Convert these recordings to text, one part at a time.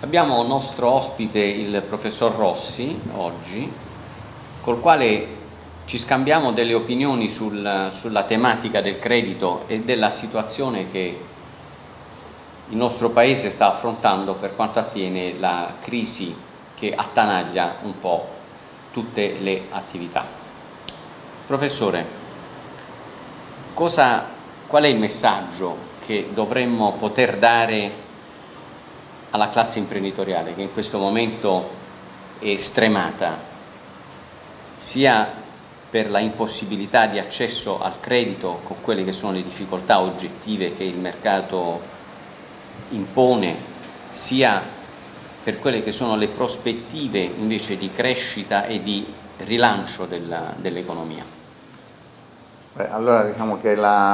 Abbiamo nostro ospite il professor Rossi oggi, col quale ci scambiamo delle opinioni sulla tematica del credito e della situazione che il nostro Paese sta affrontando per quanto attiene la crisi che attanaglia un po' tutte le attività. Professore, qual è il messaggio che dovremmo poter dare alla classe imprenditoriale che in questo momento è stremata, sia per la impossibilità di accesso al credito con quelle che sono le difficoltà oggettive che il mercato impone, sia per quelle che sono le prospettive invece di crescita e di rilancio dell'economia? Allora diciamo che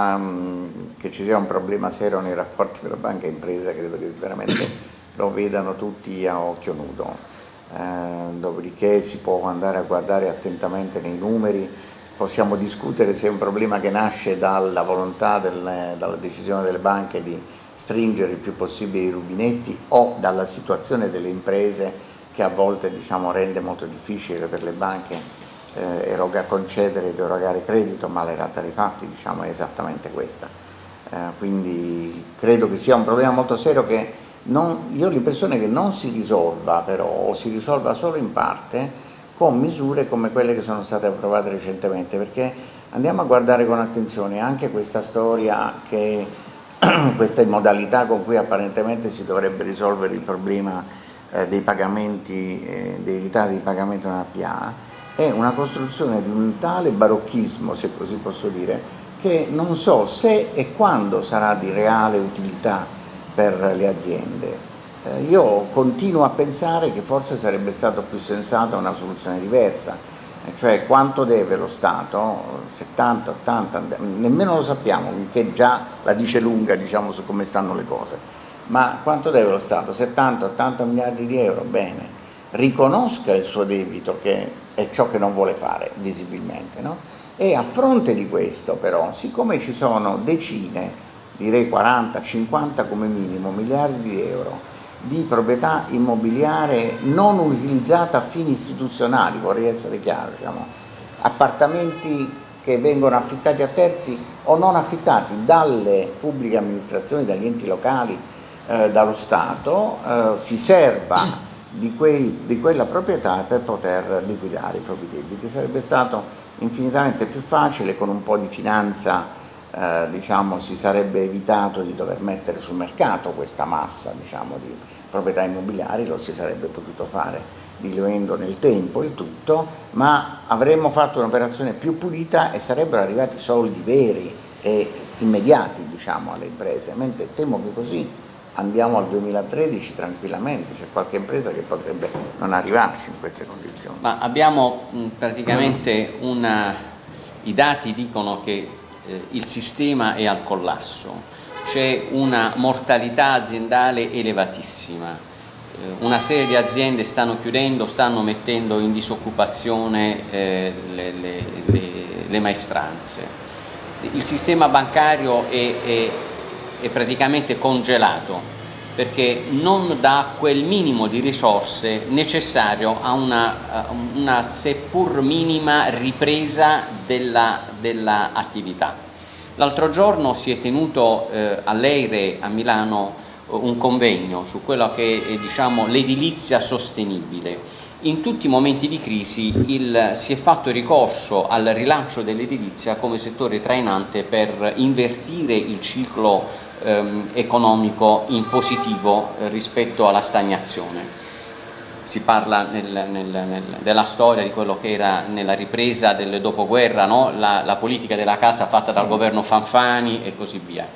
ci sia un problema serio nei rapporti tra banca e impresa credo che veramente lo vedano tutti a occhio nudo, dopodiché si può andare a guardare attentamente nei numeri, possiamo discutere se è un problema che nasce dalla volontà, dalla decisione delle banche di stringere il più possibile i rubinetti o dalla situazione delle imprese che a volte rende molto difficile per le banche concedere ed erogare credito, ma la realtà dei fatti è esattamente questa. Quindi credo che sia un problema molto serio che io ho l'impressione che non si risolva però, o si risolva solo in parte, con misure come quelle che sono state approvate recentemente, perché andiamo a guardare con attenzione anche questa storia che questa modalità con cui apparentemente si dovrebbe risolvere il problema dei pagamenti, dei ritardi di pagamento nella PA, è una costruzione di un tale barocchismo, se così posso dire, che non so se e quando sarà di reale utilità per le aziende. Io continuo a pensare che forse sarebbe stato più sensata una soluzione diversa, cioè quanto deve lo Stato, 70, 80, nemmeno lo sappiamo, che già la dice lunga su come stanno le cose, ma quanto deve lo Stato? 70, 80 miliardi di euro, bene, riconosca il suo debito che è ciò che non vuole fare visibilmente, no? E a fronte di questo però, siccome ci sono decine, direi 40, 50 come minimo miliardi di euro di proprietà immobiliare non utilizzata a fini istituzionali, vorrei essere chiaro, appartamenti che vengono affittati a terzi o non affittati dalle pubbliche amministrazioni, dagli enti locali, dallo Stato, si serva di quella proprietà per poter liquidare i propri debiti. Sarebbe stato infinitamente più facile, con un po' di finanza si sarebbe evitato di dover mettere sul mercato questa massa di proprietà immobiliari, lo si sarebbe potuto fare diluendo nel tempo il tutto, ma avremmo fatto un'operazione più pulita e sarebbero arrivati soldi veri e immediati alle imprese, mentre temo che così andiamo al 2013 tranquillamente, c'è qualche impresa che potrebbe non arrivarci in queste condizioni. Ma abbiamo praticamente i dati dicono che il sistema è al collasso, c'è una mortalità aziendale elevatissima, una serie di aziende stanno chiudendo, stanno mettendo in disoccupazione le maestranze, il sistema bancario è praticamente congelato perché non dà quel minimo di risorse necessario a una seppur minima ripresa della attività. L'altro giorno si è tenuto all'EIRE a Milano un convegno su quello che è l'edilizia sostenibile. In tutti i momenti di crisi si è fatto ricorso al rilancio dell'edilizia come settore trainante per invertire il ciclo economico in positivo rispetto alla stagnazione. Si parla della storia di quello che era nella ripresa del dopoguerra, no? La politica della casa fatta dal governo Fanfani e così via.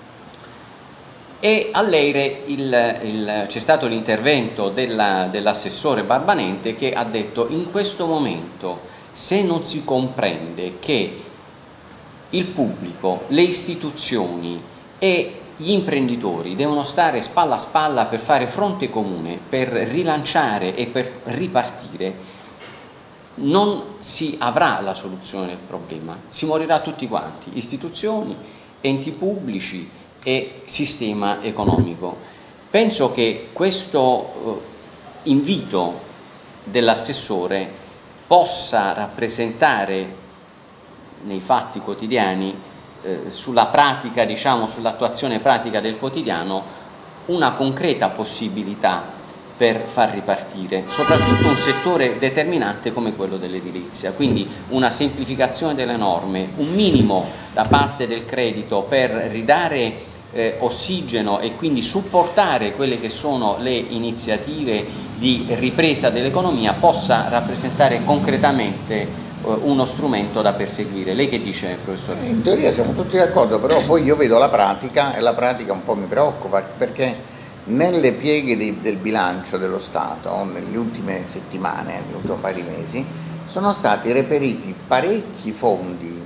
E all'EIRE c'è stato l'intervento dell'assessore Barbanente che ha detto: in questo momento, se non si comprende che il pubblico, le istituzioni e gli imprenditori devono stare spalla a spalla per fare fronte comune, per rilanciare e per ripartire, non si avrà la soluzione del problema, si morirà tutti quanti, istituzioni, enti pubblici e sistema economico. Penso che questo invito dell'assessore possa rappresentare nei fatti quotidiani, sulla pratica, diciamo, sull'attuazione pratica del quotidiano, una concreta possibilità per far ripartire soprattutto un settore determinante come quello dell'edilizia. Quindi una semplificazione delle norme, un minimo da parte del credito per ridare ossigeno e quindi supportare quelle che sono le iniziative di ripresa dell'economia, possa rappresentare concretamente uno strumento da perseguire. Lei che dice, professore? In teoria siamo tutti d'accordo, però poi io vedo la pratica e la pratica un po' mi preoccupa, perché nelle pieghe del bilancio dello Stato, nelle ultime settimane, nell'ultimo paio di mesi, sono stati reperiti parecchi fondi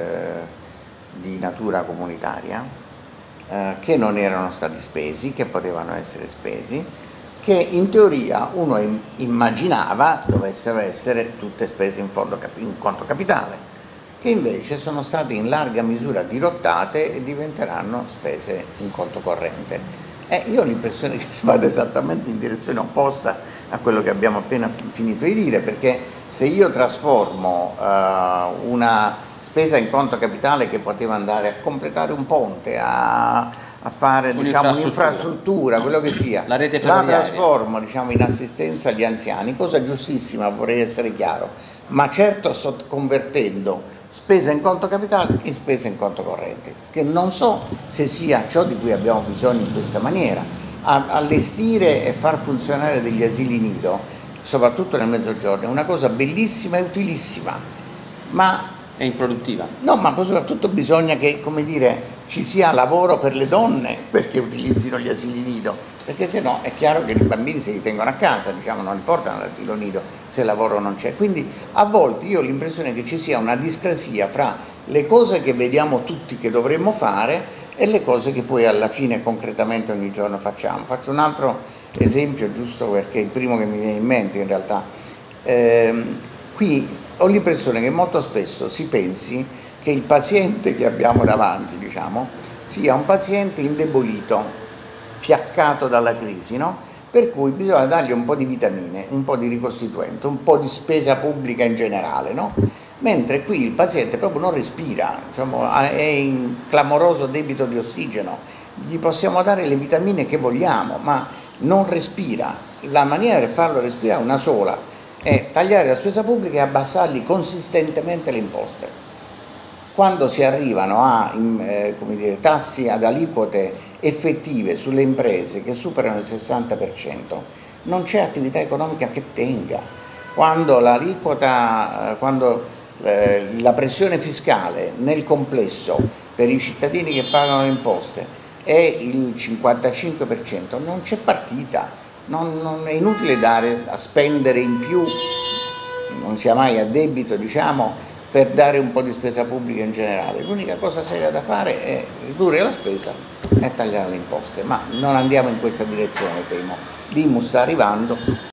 di natura comunitaria che non erano stati spesi, che potevano essere spesi, che in teoria uno immaginava dovessero essere tutte spese in conto capitale, che invece sono state in larga misura dirottate e diventeranno spese in conto corrente. Io ho l'impressione che si vada esattamente in direzione opposta a quello che abbiamo appena finito di dire, perché se io trasformo una spesa in conto capitale che poteva andare a completare un ponte, a fare un'infrastruttura, quello che sia, la trasformo in assistenza agli anziani, cosa giustissima, vorrei essere chiaro, ma certo sto convertendo spesa in conto capitale in spesa in conto corrente, che non so se sia ciò di cui abbiamo bisogno in questa maniera. Allestire e far funzionare degli asili nido, soprattutto nel mezzogiorno, è una cosa bellissima e utilissima, ma è improduttiva. No, ma poi soprattutto bisogna che, come dire, ci sia lavoro per le donne perché utilizzino gli asili nido, perché se no è chiaro che i bambini se li tengono a casa, diciamo, non li portano all'asilo nido se il lavoro non c'è. Quindi a volte io ho l'impressione che ci sia una discrasia fra le cose che vediamo tutti che dovremmo fare e le cose che poi alla fine concretamente ogni giorno facciamo. Faccio un altro esempio, giusto perché è il primo che mi viene in mente in realtà. Qui ho l'impressione che molto spesso si pensi che il paziente che abbiamo davanti, diciamo, sia un paziente indebolito, fiaccato dalla crisi, no? Per cui bisogna dargli un po' di vitamine, un po' di ricostituente, un po' di spesa pubblica in generale, no? Mentre qui il paziente proprio non respira, diciamo, è in clamoroso debito di ossigeno, gli possiamo dare le vitamine che vogliamo, ma non respira. La maniera per farlo respirare è una sola, è tagliare la spesa pubblica e abbassargli consistentemente le imposte. Quando si arrivano a come dire, tassi ad aliquote effettive sulle imprese che superano il 60%, non c'è attività economica che tenga. Quando l'aliquota, la pressione fiscale nel complesso per i cittadini che pagano le imposte è il 55%, non c'è partita. Non è inutile a spendere in più, non sia mai a debito, diciamo, per dare un po' di spesa pubblica in generale. L'unica cosa seria da fare è ridurre la spesa e tagliare le imposte, ma non andiamo in questa direzione, temo. L'IMU sta arrivando.